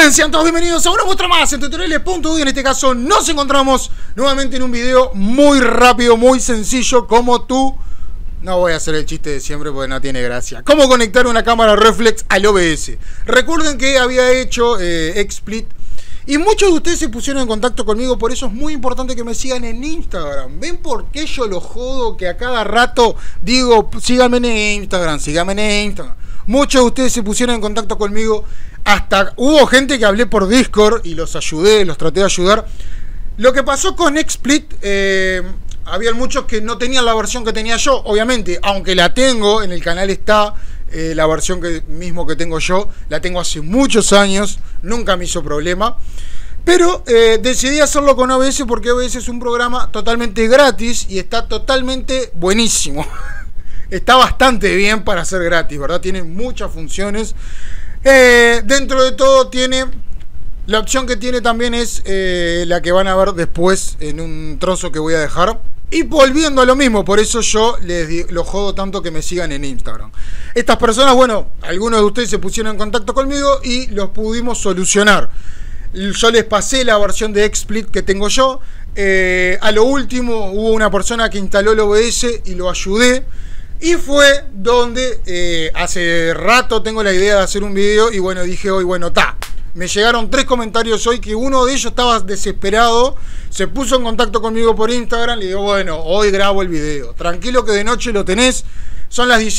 Bien, sean todos bienvenidos a una muestra más en tutoriales.uy. En este caso nos encontramos nuevamente en un video muy rápido, muy sencillo, como tú... No voy a hacer el chiste de siempre porque no tiene gracia. ¿Cómo conectar una cámara reflex al OBS? Recuerden que había hecho XSplit y muchos de ustedes se pusieron en contacto conmigo. Por eso es muy importante que me sigan en Instagram. ¿Ven por qué yo lo jodo? Que a cada rato digo, síganme en Instagram, síganme en Instagram. Muchos de ustedes se pusieron en contacto conmigo. Hasta hubo gente que hablé por Discord y los ayudé, los traté de ayudar. Lo que pasó con XSplit, había muchos que no tenían la versión que tenía yo, obviamente, aunque la tengo, en el canal está la versión mismo que tengo yo, la tengo hace muchos años, nunca me hizo problema. Pero decidí hacerlo con OBS porque OBS es un programa totalmente gratis y está totalmente buenísimo. Está bastante bien para ser gratis, ¿verdad? Tiene muchas funciones. Dentro de todo tiene... La opción que tiene también es la que van a ver después en un trozo que voy a dejar. Y volviendo a lo mismo, por eso yo los jodo tanto que me sigan en Instagram. Estas personas, bueno, algunos de ustedes se pusieron en contacto conmigo y los pudimos solucionar. Yo les pasé la versión de XSplit que tengo yo. A lo último hubo una persona que instaló el OBS y lo ayudé. Y fue donde hace rato tengo la idea de hacer un video. Y bueno, dije hoy, bueno, me llegaron 3 comentarios hoy que uno de ellos estaba desesperado. Se puso en contacto conmigo por Instagram. Le digo, bueno, hoy grabo el video. Tranquilo que de noche lo tenés. Son las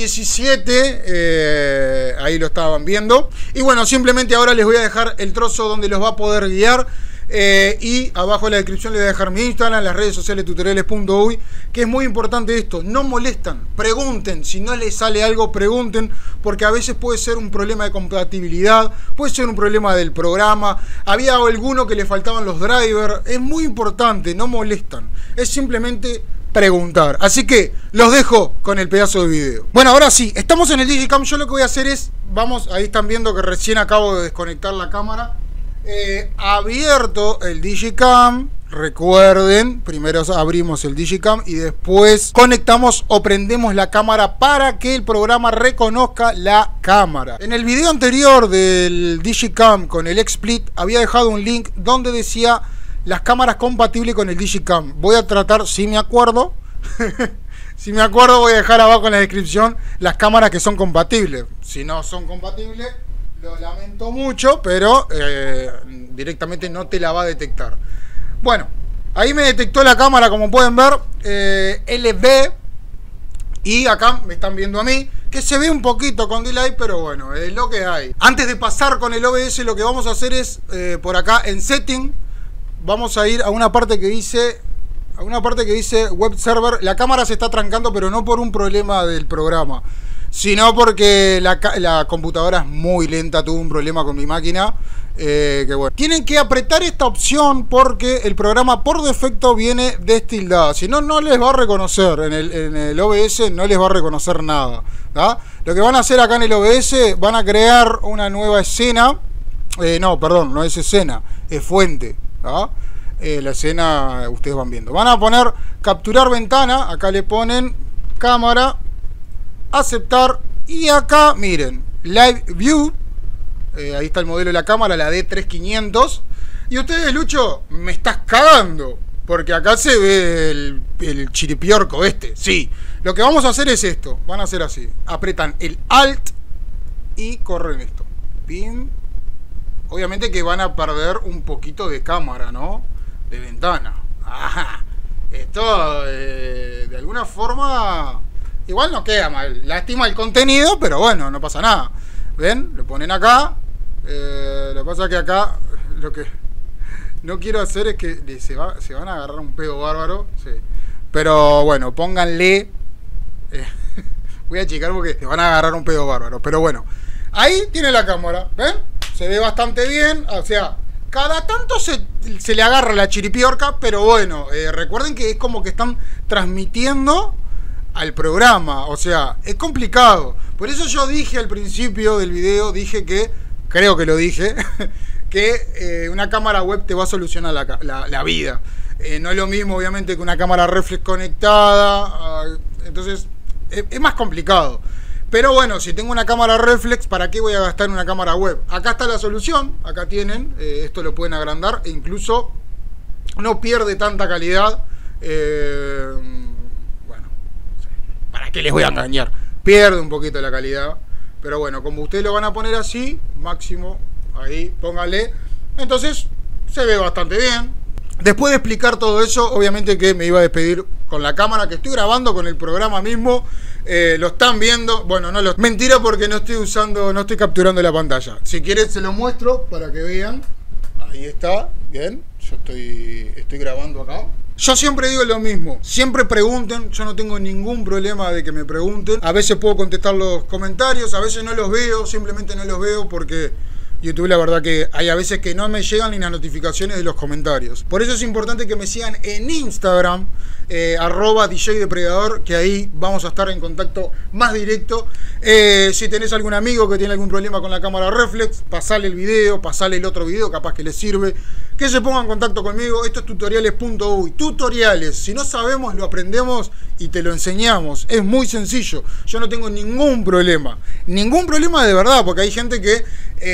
19:17. Ahí lo estaban viendo. Y bueno, simplemente ahora les voy a dejar el trozo donde los va a poder guiar. Y abajo en la descripción les voy a dejar mi Instagram, las redes sociales tutoriales.uy, que es muy importante esto, no molestan, pregunten, si no les sale algo pregunten, porque a veces puede ser un problema de compatibilidad, puede ser un problema del programa, había alguno que le faltaban los drivers, es muy importante, no molestan, es simplemente preguntar. Así que los dejo con el pedazo de video. Bueno, ahora sí, estamos en el Digicam. Yo lo que voy a hacer es, vamos, ahí están viendo que recién acabo de desconectar la cámara. Abierto el Digicam, recuerden, primero abrimos el Digicam y después conectamos o prendemos la cámara para que el programa reconozca la cámara. En el video anterior del Digicam con el XSplit había dejado un link donde decía las cámaras compatibles con el Digicam. Voy a tratar, si me acuerdo si me acuerdo voy a dejar abajo en la descripción las cámaras que son compatibles. Si no son compatibles, lo lamento mucho, pero directamente no te la va a detectar. Bueno, ahí me detectó la cámara, como pueden ver, LB. Y acá me están viendo a mí, que se ve un poquito con delay, pero bueno, es lo que hay. Antes de pasar con el OBS, lo que vamos a hacer es, por acá en Setting, vamos a ir a una parte que dice... Web Server. La cámara se está trancando, pero no por un problema del programa, sino porque la computadora es muy lenta. Tuve un problema con mi máquina. Que bueno, tienen que apretar esta opción porque el programa por defecto viene destildado. Si no, no les va a reconocer. En el OBS no les va a reconocer nada, ¿tá? Lo que van a hacer acá en el OBS, van a crear una nueva escena. No, perdón, no es escena, es fuente, ¿tá? La escena ustedes van viendo. Van a poner capturar ventana. Acá le ponen cámara, aceptar, y acá miren Live View. Ahí está el modelo de la cámara, la D3500. Y ustedes, Lucho, me estás cagando, porque acá se ve el chiripiorco este. Sí, lo que vamos a hacer es esto. Van a hacer así, apretan el Alt y corren esto. Pim. Obviamente que van a perder un poquito de cámara, ¿no? De ventana. Ajá. Esto de alguna forma igual no queda mal. Lástima el contenido, pero bueno, no pasa nada. ¿Ven? Lo ponen acá. Lo que pasa es que acá lo que no quiero hacer es que se van a agarrar un pedo bárbaro. Sí. Pero bueno, pónganle. Voy a checar porque se van a agarrar un pedo bárbaro. Pero bueno, ahí tiene la cámara. ¿Ven? Se ve bastante bien. O sea, cada tanto se le agarra la chiripiorca. Pero bueno, recuerden que es como que están transmitiendo al programa, o sea, es complicado. Por eso yo dije al principio del video, dije que, creo que lo dije, que una cámara web te va a solucionar la vida. No es lo mismo, obviamente, que una cámara reflex conectada. Entonces, es más complicado. Pero bueno, si tengo una cámara reflex, ¿para qué voy a gastar una cámara web? Acá está la solución, acá tienen, esto lo pueden agrandar e incluso no pierde tanta calidad. Bueno, ¿para qué les voy a engañar? Pierde un poquito la calidad, pero bueno, como ustedes lo van a poner así, máximo, ahí, póngale, entonces se ve bastante bien. Después de explicar todo eso, obviamente que me iba a despedir con la cámara que estoy grabando con el programa mismo. Lo están viendo, bueno, no lo... Mentira, porque no estoy capturando la pantalla. Si quieren se lo muestro para que vean. Ahí está, bien, yo estoy grabando acá. Yo siempre digo lo mismo, siempre pregunten, yo no tengo ningún problema de que me pregunten. A veces puedo contestar los comentarios, a veces no los veo, simplemente no los veo porque YouTube, la verdad que hay a veces que no me llegan ni las notificaciones de los comentarios. Por eso es importante que me sigan en Instagram, @DJDepredador, que ahí vamos a estar en contacto más directo. Si tenés algún amigo que tiene algún problema con la cámara reflex, pasale el video, pasale el otro video, capaz que les sirve. Que se ponga en contacto conmigo. Esto es tutoriales.uy. Tutoriales, si no sabemos lo aprendemos y te lo enseñamos. Es muy sencillo, yo no tengo ningún problema de verdad, porque hay gente que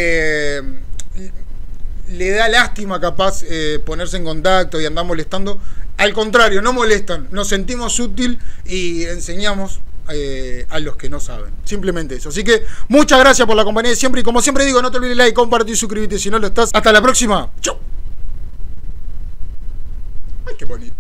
le da lástima capaz ponerse en contacto y andar molestando. Al contrario, no molestan, nos sentimos útil y enseñamos a los que no saben. Simplemente eso. Así que muchas gracias por la compañía de siempre. Y como siempre digo, no te olvides like, compartir y suscribirte si no lo estás. Hasta la próxima. Chau. Ay, qué bonito.